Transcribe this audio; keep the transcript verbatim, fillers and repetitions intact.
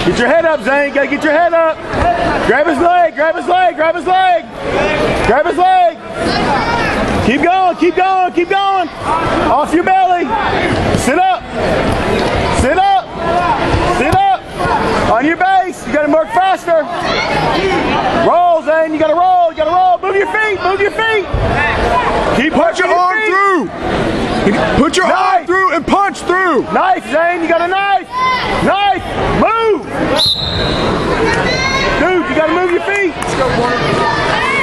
Get your head up, Zane. Gotta get your head up. Grab his leg, grab his leg, grab his leg. Grab his leg. Keep going, keep going, keep going. Off your belly. Sit up. Sit up. Sit up. On your base. You gotta work faster. Roll, Zane. You gotta roll. You gotta roll. Move your feet. Move your feet. Keep Put your arm feet. through. Put your Knife. arm through and punch through. Knife, Zane. You got a knife. Knife. Move. Dude, you gotta move your feet.